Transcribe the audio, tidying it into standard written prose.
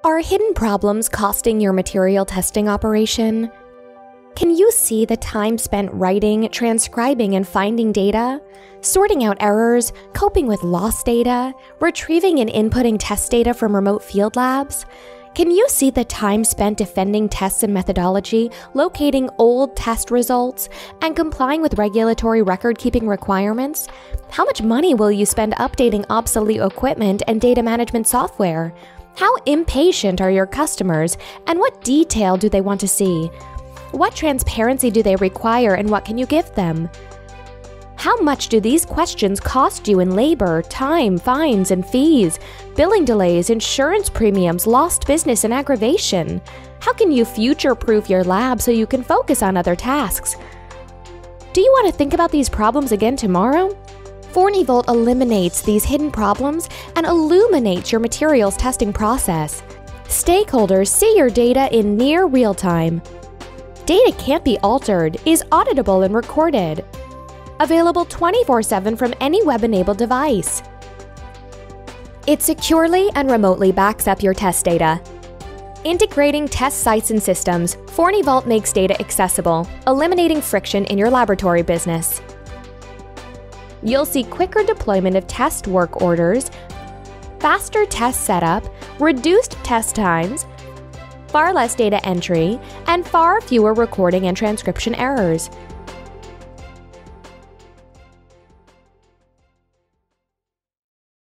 Are hidden problems costing your material testing operation? Can you see the time spent writing, transcribing, and finding data, sorting out errors, coping with lost data, retrieving and inputting test data from remote field labs? Can you see the time spent defending tests and methodology, locating old test results, and complying with regulatory record-keeping requirements? How much money will you spend updating obsolete equipment and data management software? How impatient are your customers, and what detail do they want to see? What transparency do they require, and what can you give them? How much do these questions cost you in labor, time, fines, and fees, billing delays, insurance premiums, lost business, and aggravation? How can you future-proof your lab so you can focus on other tasks? Do you want to think about these problems again tomorrow? ForneyVault eliminates these hidden problems and illuminates your materials testing process. Stakeholders see your data in near real time. Data can't be altered, is auditable and recorded. Available 24/7 from any web-enabled device. It securely and remotely backs up your test data. Integrating test sites and systems, ForneyVault makes data accessible, eliminating friction in your laboratory business. You'll see quicker deployment of test work orders, faster test setup, reduced test times, far less data entry, and far fewer recording and transcription errors.